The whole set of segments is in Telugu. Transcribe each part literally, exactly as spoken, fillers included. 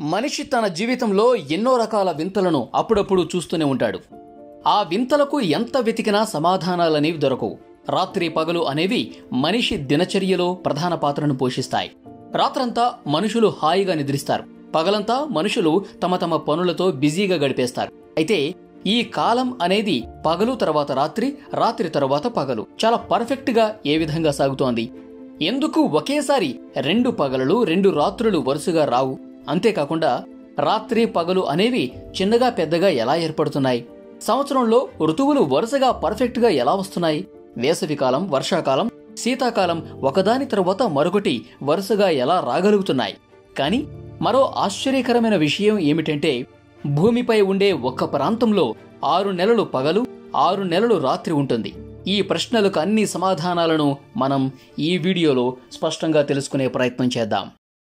మనిషి తన జీవితంలో ఎన్నో రకాల వింతలను అప్పుడప్పుడు చూస్తూనే ఉంటాడు. ఆ వింతలకు ఎంత వెతికినా సమాధానాలనేవి దొరకవు. రాత్రి పగలు అనేవి మనిషి దినచర్యలో ప్రధాన పాత్రను పోషిస్తాయి. రాత్రంతా మనుషులు హాయిగా నిద్రిస్తారు. పగలంతా మనుషులు తమ తమ పనులతో బిజీగా గడిపేస్తారు. అయితే ఈ కాలం అనేది పగలు తర్వాత రాత్రి, రాత్రి తర్వాత పగలు చాలా పర్ఫెక్ట్ గా ఏ విధంగా సాగుతోంది? ఎందుకు ఒకేసారి రెండు పగలు రెండు రాత్రులు వరుసగా రావు? అంతేకాకుండా రాత్రి పగలు అనేవి చిన్నగా పెద్దగా ఎలా ఏర్పడుతున్నాయి? సంవత్సరంలో ఋతువులు వరుసగా పర్ఫెక్ట్ గా ఎలా వస్తున్నాయి? వేసవికాలం, వర్షాకాలం, శీతాకాలం ఒకదాని తర్వాత మరొకటి వరుసగా ఎలా రాగలుగుతున్నాయి? కానీ మరో ఆశ్చర్యకరమైన విషయం ఏమిటంటే, భూమిపై ఉండే ఒక్క ప్రాంతంలో ఆరు నెలలు పగలు, ఆరు నెలలు రాత్రి ఉంటుంది. ఈ ప్రశ్నలకు అన్ని సమాధానాలను మనం ఈ వీడియోలో స్పష్టంగా తెలుసుకునే ప్రయత్నం చేద్దాం.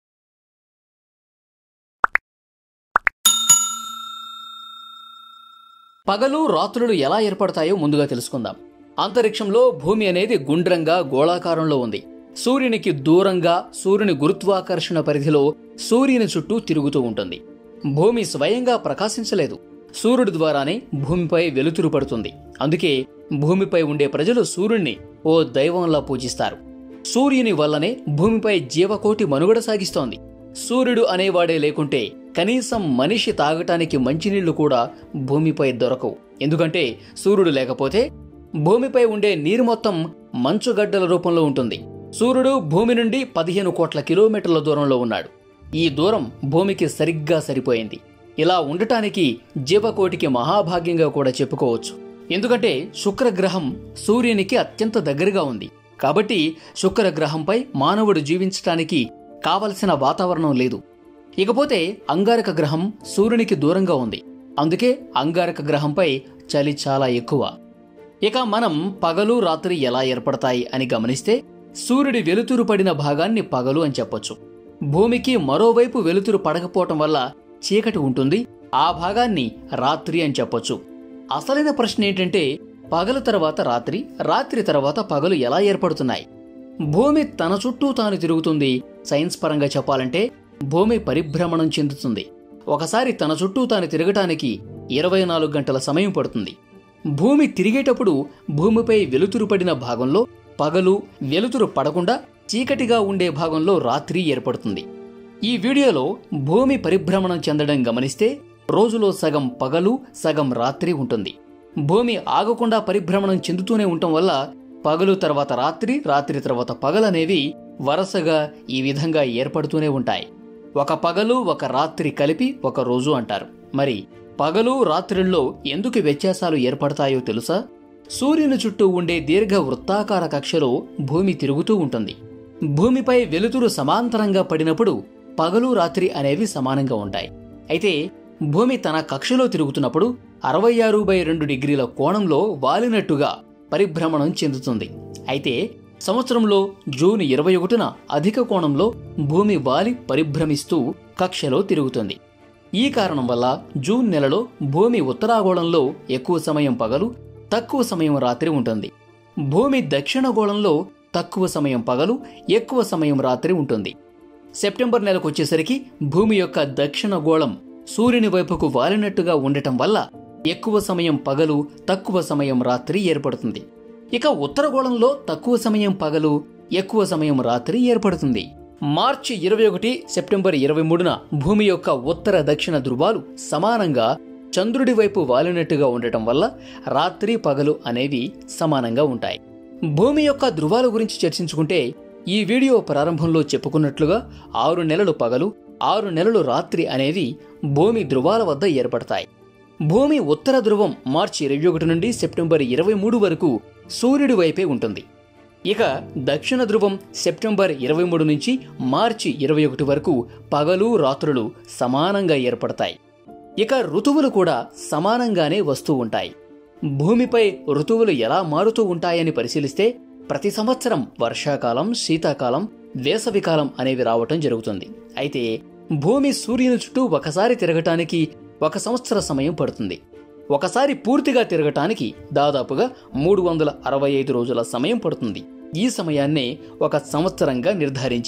పగలు రాత్రులు ఎలా ఏర్పడతాయో ముందుగా తెలుసుకుందాం. అంతరిక్షంలో భూమి అనేది గుండ్రంగా గోళాకారంలో ఉంది. సూర్యునికి దూరంగా సూర్యుని గురుత్వాకర్షణ పరిధిలో సూర్యుని చుట్టూ తిరుగుతూ ఉంటుంది. భూమి స్వయంగా ప్రకాశించలేదు. సూర్యుడి ద్వారానే భూమిపై వెలుతురు పడుతుంది. అందుకే భూమిపై ఉండే ప్రజలు సూర్యుడిని ఓ దైవంలా పూజిస్తారు. సూర్యుని వల్లనే భూమిపై జీవకోటి మనుగడ సాగిస్తోంది. సూర్యుడు అనేవాడే లేకుంటే కనీసం మనిషి తాగటానికి మంచినీళ్లు కూడా భూమిపై దొరకవు. ఎందుకంటే సూర్యుడు లేకపోతే భూమిపై ఉండే నీరు మొత్తం మంచుగడ్డల రూపంలో ఉంటుంది. సూర్యుడు భూమి నుండి పదిహేను కోట్ల కిలోమీటర్ల దూరంలో ఉన్నాడు. ఈ దూరం భూమికి సరిగ్గా సరిపోయింది. ఇలా ఉండటానికి జీవకోటికి మహాభాగ్యంగా కూడా చెప్పుకోవచ్చు. ఎందుకంటే శుక్రగ్రహం సూర్యునికి అత్యంత దగ్గరగా ఉంది. కాబట్టి శుక్రగ్రహంపై మానవుడు జీవించటానికి కావలసిన వాతావరణం లేదు. ఇకపోతే అంగారక గ్రహం సూర్యునికి దూరంగా ఉంది. అందుకే అంగారక గ్రహంపై చలి చాలా ఎక్కువ. ఇక మనం పగలు రాత్రి ఎలా ఏర్పడతాయి అని గమనిస్తే, సూర్యుడి వెలుతురు పడిన భాగాన్ని పగలు అని చెప్పొచ్చు. భూమికి మరోవైపు వెలుతురు పడకపోవటం వల్ల చీకటి ఉంటుంది. ఆ భాగాన్ని రాత్రి అని చెప్పొచ్చు. అసలైన ప్రశ్న ఏంటంటే, పగలు తర్వాత రాత్రి, రాత్రి తర్వాత పగలు ఎలా ఏర్పడుతున్నాయి? భూమి తన చుట్టూ తాను తిరుగుతుంది. సైన్స్ పరంగా చెప్పాలంటే భూమి పరిభ్రమణం చెందుతుంది. ఒకసారి తన చుట్టూ తాను తిరగటానికి ఇరవై నాలుగు గంటల సమయం పడుతుంది. భూమి తిరిగేటప్పుడు భూమిపై వెలుతురు పడిన భాగంలో పగలు, వెలుతురు పడకుండా చీకటిగా ఉండే భాగంలో రాత్రి ఏర్పడుతుంది. ఈ వీడియోలో భూమి పరిభ్రమణం చెందడం గమనిస్తే రోజులో సగం పగలు, సగం రాత్రి ఉంటుంది. భూమి ఆగకుండా పరిభ్రమణం చెందుతూనే ఉండటం వల్ల పగలు తర్వాత రాత్రి, రాత్రి తర్వాత పగలనేవి వరుసగా ఈ విధంగా ఏర్పడుతూనే ఉంటాయి. ఒక పగలు ఒక రాత్రి కలిపి ఒక రోజు అంటారు. మరి పగలు రాత్రుల్లో ఎందుకు వ్యత్యాసాలు ఏర్పడతాయో తెలుసా? సూర్యుని చుట్టూ ఉండే దీర్ఘ వృత్తాకార కక్షలో భూమి తిరుగుతూ ఉంటుంది. భూమిపై వెలుతురు సమాంతరంగా పడినప్పుడు పగలు రాత్రి అనేవి సమానంగా ఉంటాయి. అయితే భూమి తన కక్షలో తిరుగుతున్నప్పుడు అరవై ఆరు బై రెండు డిగ్రీల కోణంలో వాలినట్టుగా పరిభ్రమణం చెందుతుంది. అయితే సంవత్సరంలో జూన్ ఇరవై ఒకటిన అధిక కోణంలో భూమి వాలి పరిభ్రమిస్తూ కక్షలో తిరుగుతుంది. ఈ కారణం వల్ల జూన్ నెలలో భూమి ఉత్తరాగోళంలో ఎక్కువ సమయం పగలు, తక్కువ సమయం రాత్రి ఉంటుంది. భూమి దక్షిణగోళంలో తక్కువ సమయం పగలు, ఎక్కువ సమయం రాత్రి ఉంటుంది. సెప్టెంబర్ నెలకు వచ్చేసరికి భూమి యొక్క దక్షిణ గోళం సూర్యుని వైపుకు వాలినట్టుగా ఉండటం వల్ల ఎక్కువ సమయం పగలు, తక్కువ సమయం రాత్రి ఏర్పడుతుంది. ఇక ఉత్తరగోళంలో తక్కువ సమయం పగలు, ఎక్కువ సమయం రాత్రి ఏర్పడుతుంది. మార్చి ఇరవై ఒకటి, సెప్టెంబర్ ఇరవై మూడున భూమి యొక్క ఉత్తర దక్షిణ ధృవాలు సమానంగా చంద్రుడి వైపు వాలినట్టుగా ఉండటం వల్ల రాత్రి పగలు అనేవి సమానంగా ఉంటాయి. భూమి యొక్క ధృవాల గురించి చర్చించుకుంటే, ఈ వీడియో ప్రారంభంలో చెప్పుకున్నట్లుగా ఆరు నెలలు పగలు, ఆరు నెలలు రాత్రి అనేవి భూమి ధృవాల వద్ద ఏర్పడతాయి. భూమి ఉత్తర ధృవం మార్చి ఇరవై ఒకటి నుండి సెప్టెంబర్ ఇరవై మూడు వరకు సూర్యుడి వైపే ఉంటుంది. ఇక దక్షిణ ధృవం సెప్టెంబర్ ఇరవై మూడు నుంచి మార్చి ఇరవై ఒకటి వరకు పగలు రాత్రులు సమానంగా ఏర్పడతాయి. ఇక ఋతువులు కూడా సమానంగానే వస్తూ ఉంటాయి. భూమిపై ఋతువులు ఎలా మారుతూ ఉంటాయని పరిశీలిస్తే ప్రతి సంవత్సరం వర్షాకాలం, శీతాకాలం, వేసవికాలం అనేవి రావటం జరుగుతుంది. అయితే భూమి సూర్యుని చుట్టూ ఒకసారి తిరగటానికి ఒక సంవత్సర సమయం పడుతుంది. ఒకసారి పూర్తిగా తిరగటానికి దాదాపుగా మూడు వందల అరవై ఐదు రోజుల సమయం పడుతుంది. ఈ సమయాన్నే ఒక సంవత్సరంగా నిర్ధారించారు.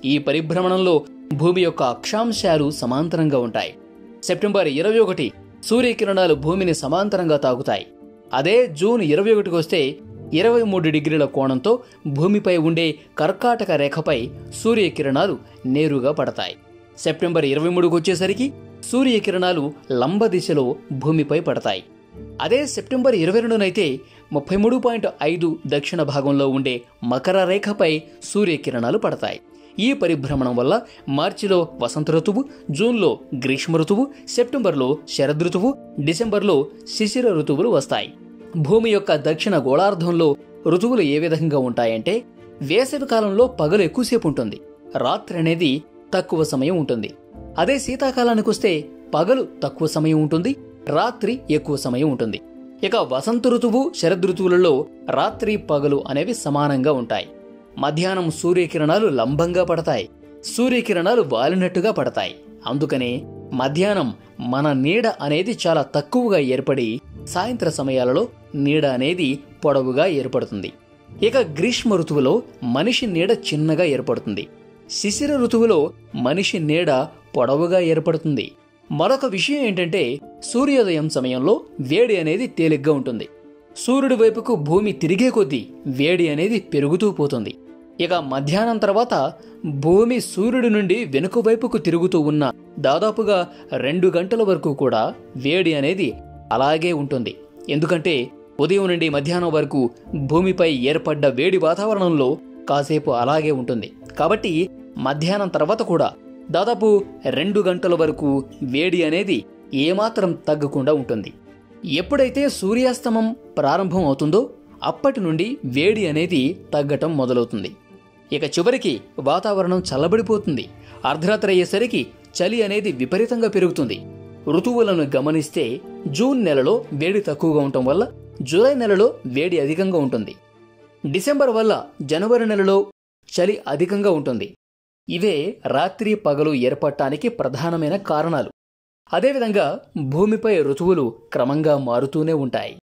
ఈ పరిభ్రమణంలో భూమి యొక్క అక్షాంశాలు సమాంతరంగా ఉంటాయి. సెప్టెంబర్ ఇరవై ఒకటి సూర్యకిరణాలు భూమిని సమాంతరంగా తాకుతాయి. అదే జూన్ ఇరవై ఒకటికి వస్తే ఇరవై మూడు డిగ్రీల కోణంతో భూమిపై ఉండే కర్కాటక రేఖపై సూర్యకిరణాలు నేరుగా పడతాయి. సెప్టెంబర్ ఇరవై మూడుకు వచ్చేసరికి సూర్యకిరణాలు లంబ దిశలో భూమిపై పడతాయి. అదే సెప్టెంబర్ ఇరవై రెండునైతే ముప్పై మూడు పాయింట్ ఐదు దక్షిణ భాగంలో ఉండే మకర రేఖపై సూర్యకిరణాలు పడతాయి. ఈ పరిభ్రమణం వల్ల మార్చిలో వసంత ఋతువు, జూన్లో గ్రీష్మ ఋతువు, సెప్టెంబర్లో శరదృతువు, డిసెంబర్లో శిశిర ఋతువులు వస్తాయి. భూమి యొక్క దక్షిణ గోళార్ధంలో ఋతువులు ఏ విధంగా ఉంటాయంటే, వేసవి కాలంలో పగలు ఎక్కువసేపు ఉంటుంది, రాత్రి అనేది తక్కువ సమయం ఉంటుంది. అదే శీతాకాలానికి వస్తే పగలు తక్కువ సమయం ఉంటుంది, రాత్రి ఎక్కువ సమయం ఉంటుంది. ఇక వసంత ఋతువు, శరదృతువులలో రాత్రి పగలు అనేవి సమానంగా ఉంటాయి. మధ్యాహ్నం సూర్యకిరణాలు లంబంగా పడతాయి, సూర్యకిరణాలు వాలినట్టుగా పడతాయి. అందుకనే మధ్యాహ్నం మన నీడ అనేది చాలా తక్కువగా ఏర్పడి సాయంత్ర సమయాలలో నీడ అనేది పొడవుగా ఏర్పడుతుంది. ఇక గ్రీష్మ ఋతువులో మనిషి నీడ చిన్నగా ఏర్పడుతుంది. శిశిర ఋతువులో మనిషి నీడ పొడవుగా ఏర్పడుతుంది. మరొక విషయం ఏంటంటే, సూర్యోదయం సమయంలో వేడి అనేది తేలిగ్గా ఉంటుంది. సూర్యుడి వైపుకు భూమి తిరిగే కొద్దీ వేడి అనేది పెరుగుతూ పోతుంది. ఇక మధ్యాహ్నం తర్వాత భూమి సూర్యుడి నుండి వెనుక వైపుకు తిరుగుతూ ఉన్న దాదాపుగా రెండు గంటల వరకు కూడా వేడి అనేది అలాగే ఉంటుంది. ఎందుకంటే ఉదయం నుండి మధ్యాహ్నం వరకు భూమిపై ఏర్పడ్డ వేడి వాతావరణంలో కాసేపు అలాగే ఉంటుంది. కాబట్టి మధ్యాహ్నం తర్వాత కూడా దాదాపు రెండు గంటల వరకు వేడి అనేది ఏమాత్రం తగ్గకుండా ఉంటుంది. ఎప్పుడైతే సూర్యాస్తమం ప్రారంభం అవుతుందో అప్పటి నుండి వేడి అనేది తగ్గటం మొదలవుతుంది. ఇక చివరికి వాతావరణం చల్లబడిపోతుంది. అర్ధరాత్రి అయ్యేసరికి చలి అనేది విపరీతంగా పెరుగుతుంది. ఋతువులను గమనిస్తే జూన్ నెలలో వేడి తక్కువగా ఉండటం వల్ల జూలై నెలలో వేడి అధికంగా ఉంటుంది. డిసెంబర్ వల్ల జనవరి నెలలో చలి అధికంగా ఉంటుంది. ఇవే రాత్రి పగలు ఏర్పడటానికి ప్రధానమైన కారణాలు. అదేవిధంగా భూమిపై ఋతువులు క్రమంగా మారుతూనే ఉంటాయి.